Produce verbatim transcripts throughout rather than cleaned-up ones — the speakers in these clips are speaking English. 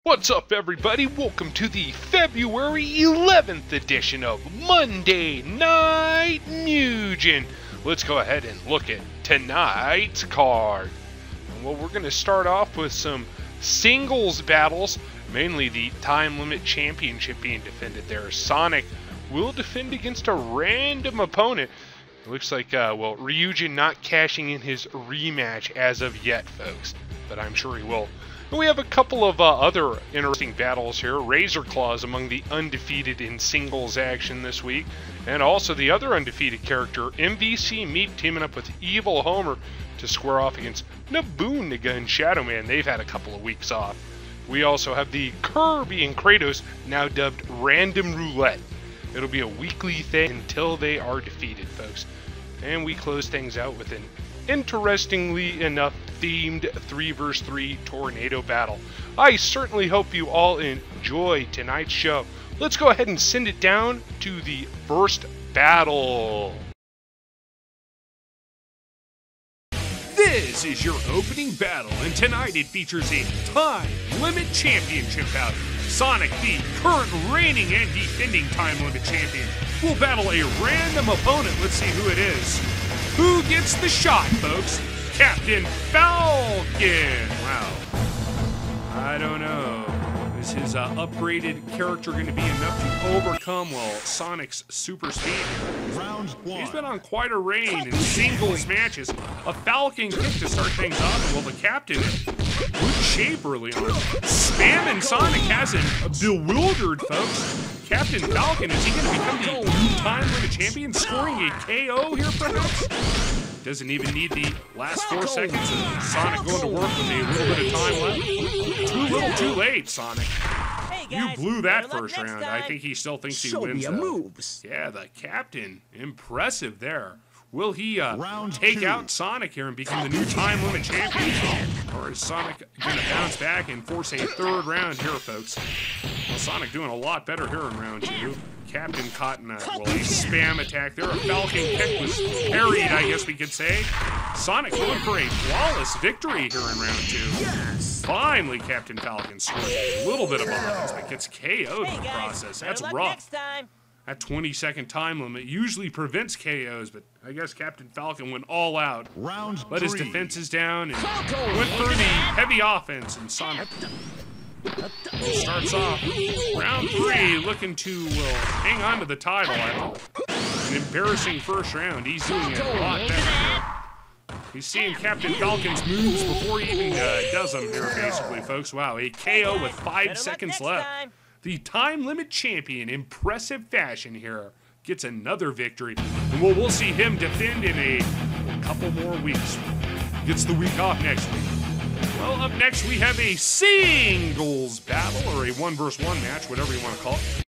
What's up, everybody? Welcome to the February eleventh edition of Monday Night Mugen. Let's go ahead and look at tonight's card. Well, we're going to start off with some singles battles, mainly the time limit championship being defended there. Sonic will defend against a random opponent. It looks like, uh, well, Ryugen not cashing in his rematch as of yet, folks, but I'm sure he will. And we have a couple of uh, other interesting battles here. Razor Claws among the undefeated in singles action this week. And also the other undefeated character, M V C Meep, teaming up with Evil Homer to square off against Nobunaga and Shadowman. They've had a couple of weeks off. We also have the Kirby and Kratos, now dubbed Random Roulette. It'll be a weekly thing until they are defeated, folks. And we close things out with an interestingly enough themed three versus three tornado battle. I certainly hope you all enjoy tonight's show. Let's go ahead and send it down to the first battle. This is your opening battle, and tonight it features a time limit championship bout. Sonic, the current reigning and defending time limit champion, will battle a random opponent. Let's see who it is. Who gets the shot, folks? Captain Falcon! Wow. I don't know. Is his uh, upgraded character going to be enough to overcome, well, Sonic's super speed? Round one. He's been on quite a reign in singles matches. A Falcon kick to start things off. Well, the captain, good shape early on. Spamming Sonic has him bewildered, folks. Captain Falcon, is he going to become the new time limit champion, scoring a K O here, perhaps? Doesn't even need the last four seconds of Sonic going to work with a little bit of time left. Too little, too late, Sonic. Hey guys, you blew that better luck first next round. time. I think he still thinks he Show wins. me a though. moves. Yeah, the captain, impressive there. Will he uh, Round take two. out Sonic here and become the new time limit champion? Or is Sonic going to bounce back and force a third round here, folks? Well, Sonic doing a lot better here in round two. Captain caught in a, well, a spam attack there. A Falcon kick was parried, I guess we could say. Sonic going for a flawless victory here in round two. Yes. Finally, Captain Falcon scores a little bit of offense, but gets K O'd in Hey the guys, process. better That's luck rough. next time. That twenty second time limit usually prevents K Os, but I guess Captain Falcon went all out. Round Let his three. defense is down and went for the heavy offense, and Sonic starts off round three looking to, well, hang on to the title after an embarrassing first round. He's doing it a lot better here. He's seeing Captain Falcon's moves before he even uh, does them here, basically, folks. Wow, a K O with five Better luck seconds next left. time. The time limit champion, impressive fashion here, gets another victory. And we'll, we'll see him defend in a, a couple more weeks. Gets the week off next week. Well, up next we have a singles battle, or a one versus one match, whatever you want to call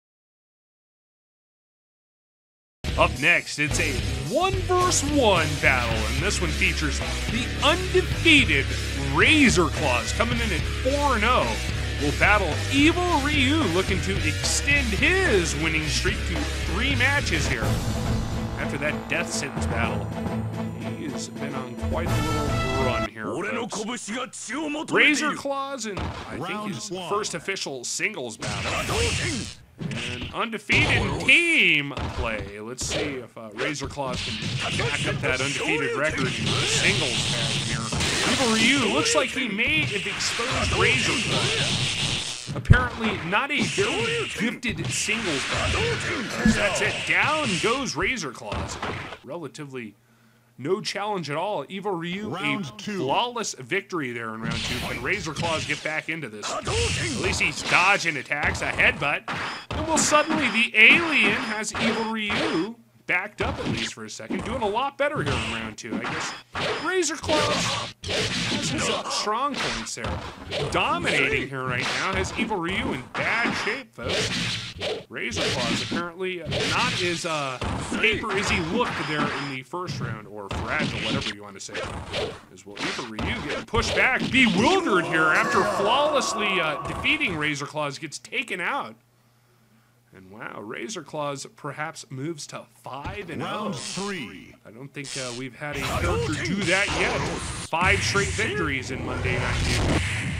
it. Up next, it's a one versus one battle, and this one features the undefeated Razor Claws coming in at four and oh. Will battle Evil Ryu, looking to extend his winning streak to three matches here. After that death sentence battle, he has been on quite a little run here, folks. Razor Claws in, I think, his first official singles battle. And undefeated team play. Let's see if uh, Razor Claws can back up that undefeated record in singles pattern here. Evil Ryu looks like he may have exposed Razor Claws. Apparently not a very gifted singles player. That's it. Down goes Razor Claws. Relatively no challenge at all. Evil Ryu, Round a two. flawless victory there in round two. Can Razor Claws get back into this? At least he's dodging attacks, a headbutt. And well, suddenly the alien has Evil Ryu backed up, at least for a second, doing a lot better here in round two. I guess Razor Claws has his uh, strong points there. Dominating here right now, has Evil Ryu in bad shape, folks. Razor Claws apparently not as uh, paper as he looked there in the first round, or fragile, whatever you want to say. As well, Evil Ryu getting pushed back, bewildered here after flawlessly uh, defeating Razor Claws, gets taken out. And wow, Razor Claws perhaps moves to five and Round oh. three. I don't think uh, we've had a character do that yet. Five straight victories in Monday Night Mugen.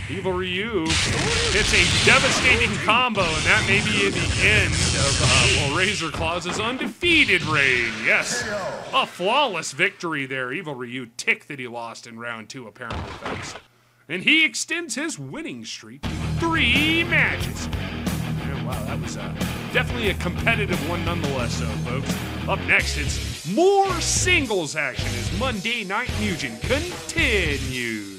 Evil Ryu hits a devastating combo, and that may be the end of uh, well, Razor Claw's undefeated reign. Yes, a flawless victory there. Evil Ryu ticked that he lost in round two, apparently, folks. And he extends his winning streak to three matches. And wow, that was uh, definitely a competitive one nonetheless, though, folks. Up next, it's more singles action as Monday Night Mugen continues.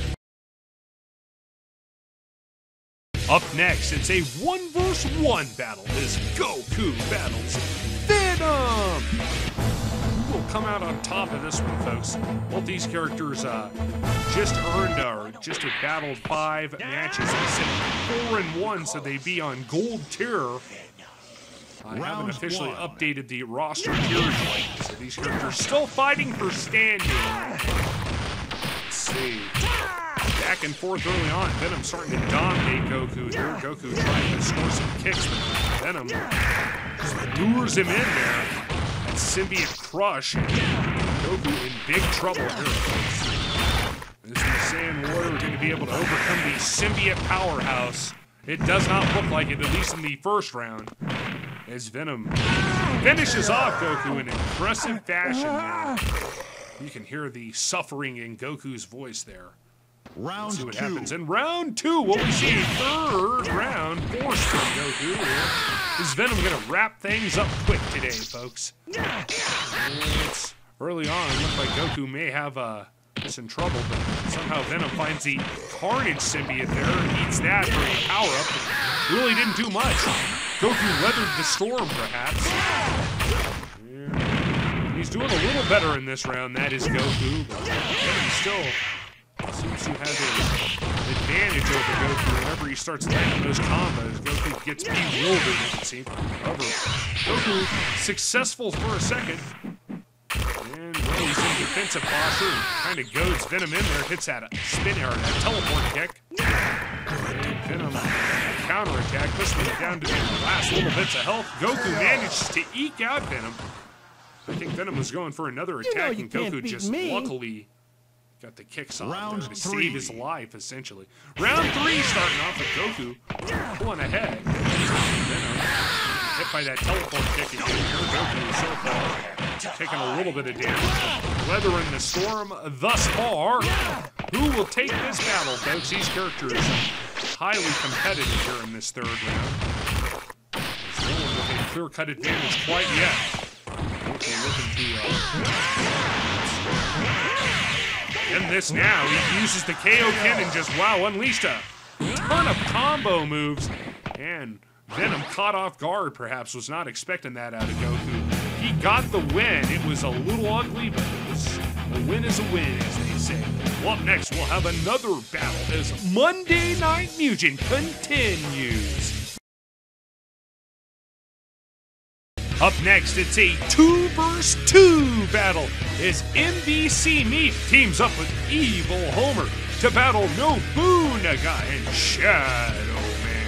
Up next, it's a one versus one battle as Goku battles Venom. Who will come out on top of this one, folks? Both these characters uh, just earned, or just had battled five matches. They said four and one, so they'd be on gold tier. I haven't officially one. updated the roster tiers yet, so these characters still fighting for standing. Let's see. Back and forth early on. Venom starting to dominate Goku here. Goku trying to score some kicks, but Venom just lures him in there. That symbiote crush. Goku in big trouble here. As the Saiyan Warrior going to be able to overcome the symbiote powerhouse. It does not look like it, at least in the first round. As Venom finishes off Goku in impressive fashion there. You can hear the suffering in Goku's voice there. Round Let's see what two. happens in round two. What we see, third round, force from Goku here. Is Venom gonna wrap things up quick today, folks? It's early on, it looked like Goku may have uh, us in trouble, but somehow Venom finds the Carnage symbiote there, eats that for a power-up. Really didn't do much. Goku weathered the storm, perhaps. Yeah. He's doing a little better in this round, that is Goku, but Venom still seems to have an advantage over Goku whenever he starts landing those combos. Goku gets bewildered, it seems. However, Goku successful for a second. And well, he's in defensive posture. Kind of goads Venom in there. Hits that spin or that teleport kick. And Venom counterattack, pushing him down to the last little bits of health. Goku manages to eke out Venom. I think Venom was going for another attack, and Goku just luckily got the kicks off Round there to three. save his life, essentially. Round three starting off with Goku pulling ahead. Venom hit by that teleport kick again here. Goku so far taking a little bit of damage. Weathering the storm thus far. Who will take this battle, folks? These characters highly competitive here in this third round. There's no one with a clear-cut advantage quite yet. Goku looking to uh, in this now. He uses the K O cannon, just wow, unleashed a ton of combo moves. And Venom caught off guard, perhaps, was not expecting that out of Goku. He got the win. It was a little ugly, but it was a win is a win, as they say. Well, up next, we'll have another battle as Monday Night Mugen continues. Up next, it's a two versus two battle as M V C Meep teams up with Evil Homer to battle Nobunaga and Shadowman.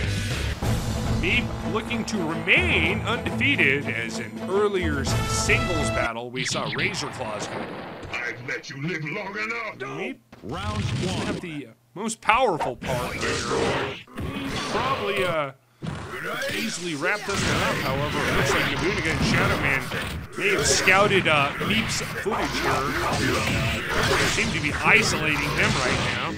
Meep looking to remain undefeated, as in earlier singles battle we saw Razor Claws go. I've let you live long enough. Meep Round one. have the uh, most powerful part here. He probably uh, easily wrapped this one up, however. It looks like Nobunaga and Shadowman may have scouted uh, Meep's footage here. They seem to be isolating him right now.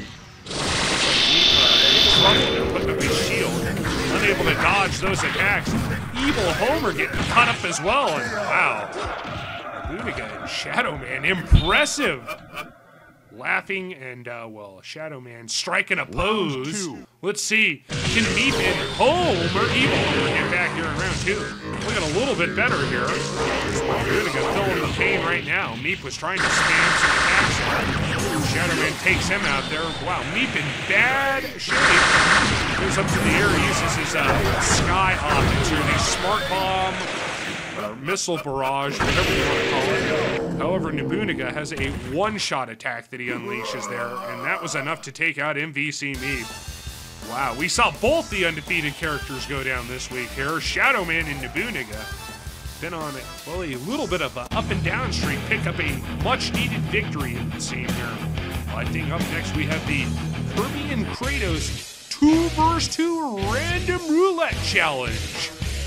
Meep uh, putting up his shield, unable to dodge those attacks. Evil Homer getting cut up as well, and wow. Nobunaga and Shadowman, impressive. Laughing and, uh, well, Shadowman striking a pose. Let's see, can Meep and Homer Evil Homer get back here in round two? Looking a little bit better here. Nobunaga feeling the pain right now. Meep was trying to spam some attacks. Shadowman takes him out there. Wow, Meep in bad shape. Goes up to the air, uses his uh, sky optics here, the smart bomb, or missile barrage, whatever you want to call it. However, Nobunaga has a one-shot attack that he unleashes there, and that was enough to take out M V C Meep. Wow, we saw both the undefeated characters go down this week here. Shadowman and Nobunaga been on, well, a little bit of an up-and-down streak, pick up a much-needed victory, it would seem here. I think up next we have the Kirby and Kratos two versus two Random Roulette Challenge.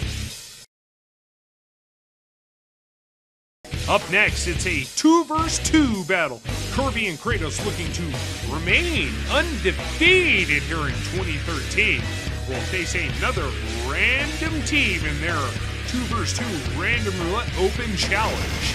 Up next, it's a two versus two battle. Kirby and Kratos looking to remain undefeated here in twenty thirteen. Will face another random team in their two versus two Random Roulette Open Challenge.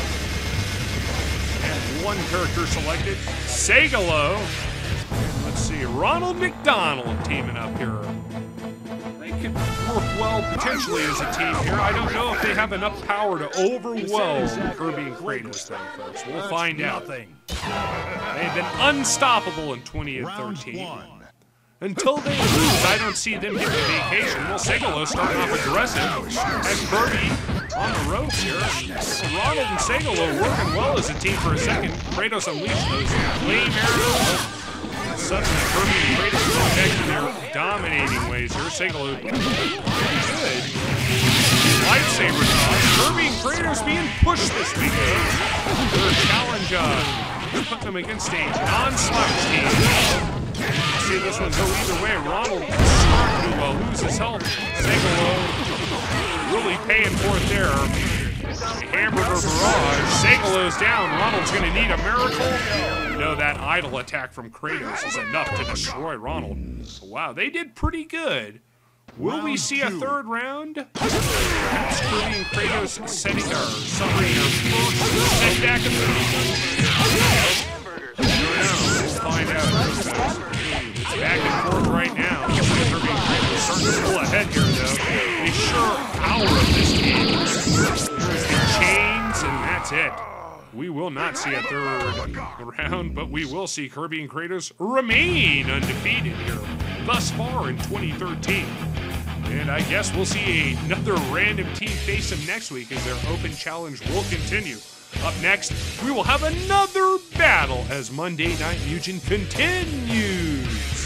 And one character selected, Segalo. Let's see, Ronald McDonald teaming up here. They could work well potentially as a team here. I don't know if they have enough power to overwhelm Kirby and Kratos, though, folks. We'll find out. They've been unstoppable in twenty thirteen. Until they lose, I don't see them getting a vacation. Well, Segalo starting off aggressive. Has Kirby on the ropes here. Ronald and Segalo working well as a team for a second. Kratos unleashed those flame arrows. Suddenly, Kirby and Kratos go back to their dominating ways here. Segalo pretty good. Lightsaber toss. Kirby and Kratos being pushed this week, though. Their challenge, uh, put them against a non-slouch team. See this one go either way. Ronald starting to uh, lose his health. Segalo really paying for it there. Hamburger barrage. Segalo's down. Ronald's going to need a miracle. No, that idle attack from Kratos is enough to destroy Ronald. Wow, they did pretty good. Will we see a third round? Perhaps Kirby and Kratos setting our summary their first setback of the We'll find out. It's back and forth right now. Kirby and Kratos starting to pull ahead here, though. A sure hour of this game. There's the chains, and that's it. We will not see a third round, but we will see Kirby and Kratos remain undefeated here thus far in twenty thirteen. And I guess we'll see another random team face them next week as their open challenge will continue. Up next, we will have another battle as Monday Night Mugen continues.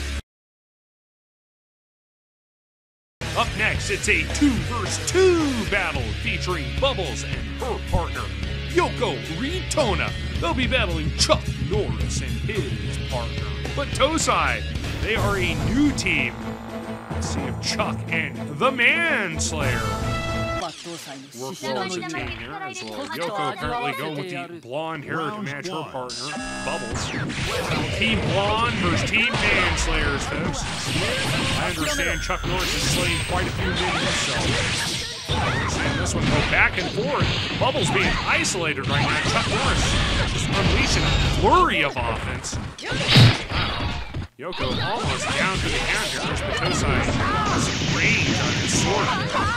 Up next, it's a two versus two battle featuring Bubbles and her partner, Yoko Ritona. They'll be battling Chuck Norris and his partner, Battousai. They are a new team. Let's see if Chuck and the Manslayer work well as a team here as well. Yoko apparently going with the blonde hair to match her partner, Bubbles. Team Blonde versus Team Manslayers, folks. I understand Chuck Norris is slaying quite a few men himself. And this one go back and forth. Bubbles being isolated right now. Chuck Norris just unleashing a flurry of offense. Yoko almost down to the count here. There's Battousai has some range on his sword.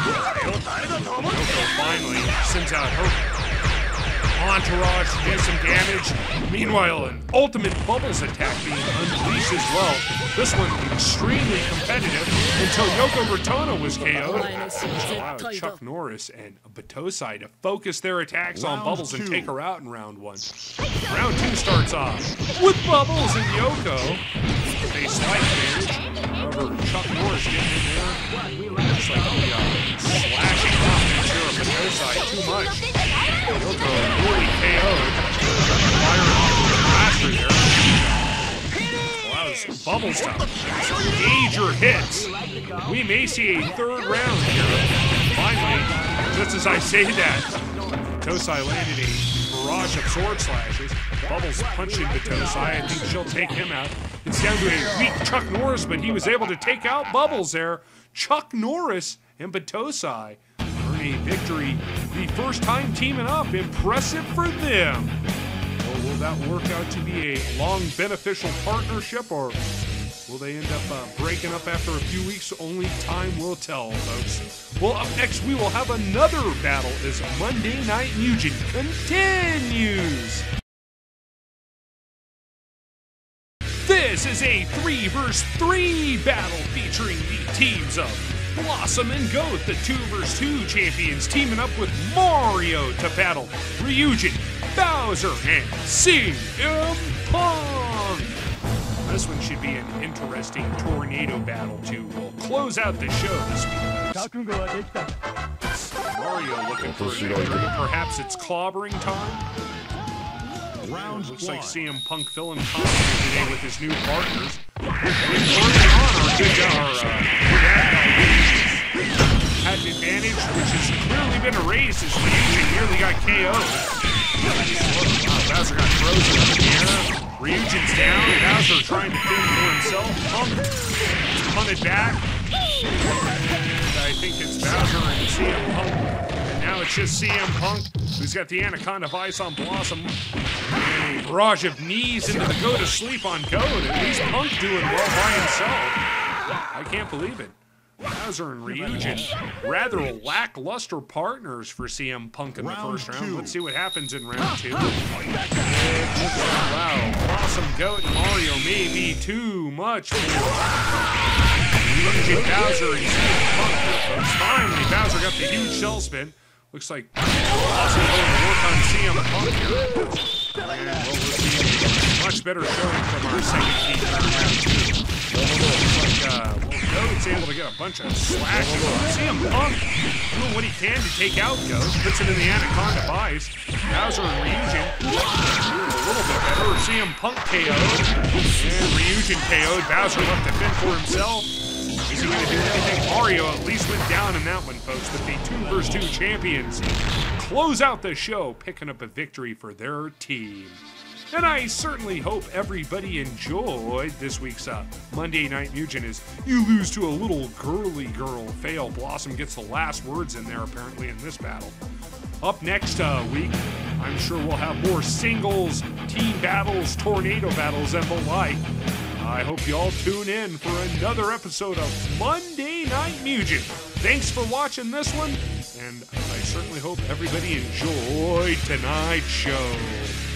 Yoko finally sends out her entourage to do some damage. Meanwhile, an ultimate Bubbles attack being unleashed as well. This one extremely competitive until Yoko Ritona was K O'd. Allowed Chuck Norris and Battousai to focus their attacks on Bubbles and take her out in round one. Round two starts off with Bubbles and Yoko. They slight advantage. However, Chuck Norris getting in there. Looks like the uh, slashing offense here of Battousai too much. Yoko really K O'd. Fire off the blaster there. Allows Bubbles to major hits. We may see a third round here. Finally, just as I say that, Battousai landed a barrage of sword slashes. Bubbles punching Battousai. I think she'll take him out. It's down to a weak Chuck Norris, but he was able to take out Bubbles there. Chuck Norris and Battousai earn a victory. The first time teaming up. Impressive for them. Well, will that work out to be a long beneficial partnership, or will they end up uh, breaking up after a few weeks? Only time will tell, folks. Well, up next, we will have another battle as Monday Night Mugen continues. This is a three versus three battle featuring the teams of Blossom and Goat, the two versus two champions, teaming up with Mario to battle Ryugen, Bowser, and C M Punk. This one should be an interesting tornado battle to well, close out the show this week. Mario looking for perhaps it's clobbering time. Round Looks one. like C M Punk filling costume today with his new partners. Early on, our good guy, our uh, bad guy had an advantage, which has clearly been erased as Ryugen nearly got K O'd. Wow, Bowser got frozen up in the air. Ryugen's down. Bowser trying to pin for himself. Punk punted back. And I think it's Bowser and C M Punk. And now it's just C M Punk, who's got the Anaconda Vice on Blossom. A barrage of knees into the go to sleep on Goat. At least Punk doing well by himself. I can't believe it. Bowser and Ryugen, rather lackluster partners for C M Punk in the Round first round. two. Let's see what happens in round two. Wow, Blossom, Goat, and Mario may be too much for Ryugen, Bowser, and C M Punk. Finally, Bowser got the huge shell spin. Looks like Blossom going to work on C M Punk here. And well, we'll see a much better showing from our second team in round two. Looks like uh, well, Goat's able to get a bunch of slashing on C M Punk, doing what he can to take out Goat, puts it in the Anaconda Vice. Bowser and Ryugen doing a little bit better. C M Punk K O'd, and Ryugen K O'd. Bowser left to fend for himself. Is he going to do anything? Mario at least went down in that one, folks, but the two versus two champions close out the show, picking up a victory for their team. And I certainly hope everybody enjoyed this week's uh, Monday Night Mugen as you lose to a little girly girl fail. Blossom gets the last words in there, apparently, in this battle. Up next uh, week, I'm sure we'll have more singles, team battles, tornado battles, and the like. I hope you all tune in for another episode of Monday Night Mugen. Thanks for watching this one, and I certainly hope everybody enjoyed tonight's show.